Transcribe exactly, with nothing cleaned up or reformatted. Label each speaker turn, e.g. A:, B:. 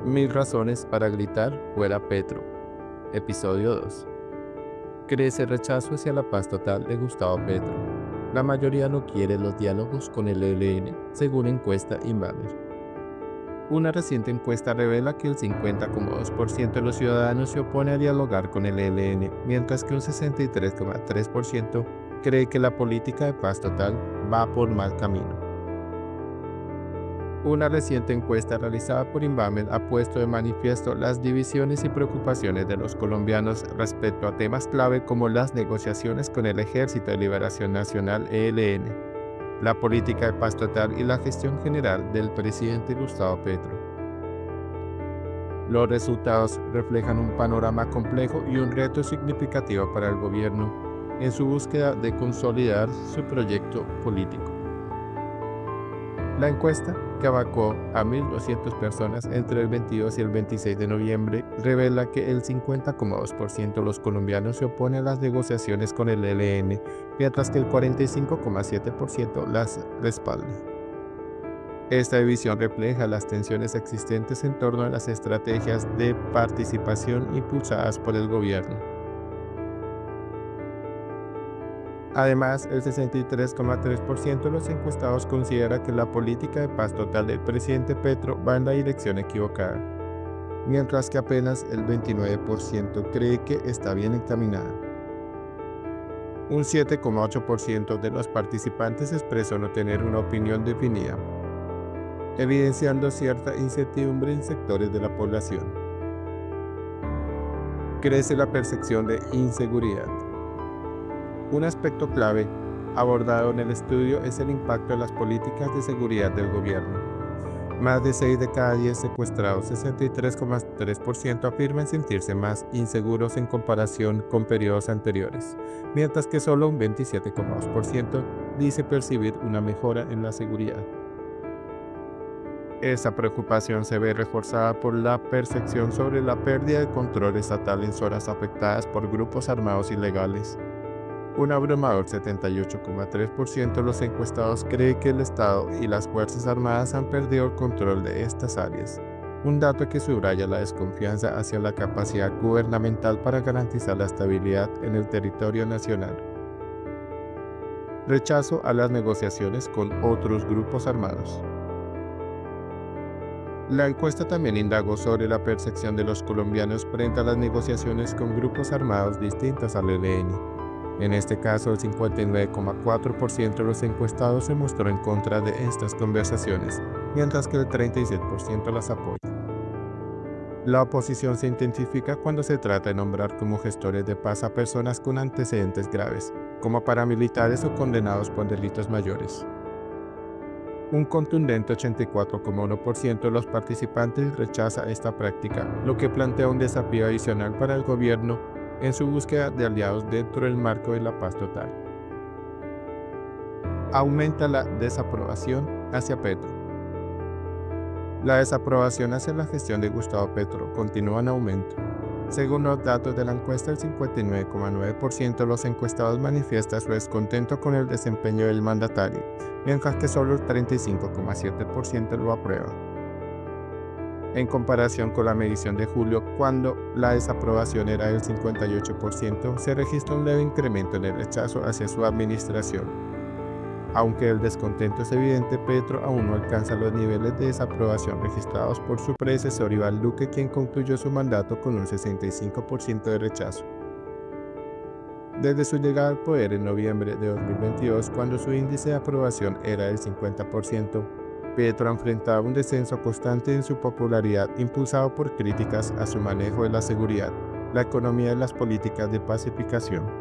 A: Mil razones para gritar fuera Petro. Episodio dos. Crece rechazo hacia la paz total de Gustavo Petro. La mayoría no quiere los diálogos con el E L N, según encuesta Inbamer. Una reciente encuesta revela que el cincuenta coma dos por ciento de los ciudadanos se opone a dialogar con el E L N, mientras que un sesenta y tres coma tres por ciento cree que la política de paz total va por mal camino. Una reciente encuesta realizada por Inbamer ha puesto de manifiesto las divisiones y preocupaciones de los colombianos respecto a temas clave como las negociaciones con el Ejército de Liberación Nacional E L N, la política de paz total y la gestión general del presidente Gustavo Petro. Los resultados reflejan un panorama complejo y un reto significativo para el gobierno en su búsqueda de consolidar su proyecto político. La encuesta, que abarcó a mil doscientas personas entre el veintidós y el veintiséis de noviembre, revela que el cincuenta coma dos por ciento de los colombianos se opone a las negociaciones con el E L N, mientras que el cuarenta y cinco coma siete por ciento las respalda. Esta división refleja las tensiones existentes en torno a las estrategias de participación impulsadas por el gobierno. Además, el sesenta y tres coma tres por ciento de los encuestados considera que la política de paz total del presidente Petro va en la dirección equivocada, mientras que apenas el veintinueve por ciento cree que está bien encaminada. Un siete coma ocho por ciento de los participantes expresó no tener una opinión definida, evidenciando cierta incertidumbre en sectores de la población. Crece la percepción de inseguridad. Un aspecto clave abordado en el estudio es el impacto de las políticas de seguridad del gobierno. Más de seis de cada diez secuestrados, sesenta y tres coma tres por ciento, afirman sentirse más inseguros en comparación con periodos anteriores, mientras que solo un veintisiete coma dos por ciento dice percibir una mejora en la seguridad. Esa preocupación se ve reforzada por la percepción sobre la pérdida de control estatal en zonas afectadas por grupos armados ilegales. Un abrumador setenta y ocho coma tres por ciento de los encuestados cree que el Estado y las Fuerzas Armadas han perdido el control de estas áreas, un dato que subraya la desconfianza hacia la capacidad gubernamental para garantizar la estabilidad en el territorio nacional. Rechazo a las negociaciones con otros grupos armados. La encuesta también indagó sobre la percepción de los colombianos frente a las negociaciones con grupos armados distintos al E L N. En este caso, el cincuenta y nueve coma cuatro por ciento de los encuestados se mostró en contra de estas conversaciones, mientras que el treinta y siete por ciento las apoya. La oposición se intensifica cuando se trata de nombrar como gestores de paz a personas con antecedentes graves, como paramilitares o condenados por delitos mayores. Un contundente ochenta y cuatro coma uno por ciento de los participantes rechaza esta práctica, lo que plantea un desafío adicional para el gobierno en su búsqueda de aliados dentro del marco de la paz total. Aumenta la desaprobación hacia Petro. La desaprobación hacia la gestión de Gustavo Petro continúa en aumento. Según los datos de la encuesta, el cincuenta y nueve coma nueve por ciento de los encuestados manifiesta su descontento con el desempeño del mandatario, mientras que solo el treinta y cinco coma siete por ciento lo aprueba. En comparación con la medición de julio, cuando la desaprobación era del cincuenta y ocho por ciento, se registra un leve incremento en el rechazo hacia su administración. Aunque el descontento es evidente, Petro aún no alcanza los niveles de desaprobación registrados por su predecesor Iván Duque, quien concluyó su mandato con un sesenta y cinco por ciento de rechazo. Desde su llegada al poder en noviembre de dos mil veintidós, cuando su índice de aprobación era del cincuenta por ciento, Petro ha enfrentado un descenso constante en su popularidad, impulsado por críticas a su manejo de la seguridad, la economía y las políticas de pacificación.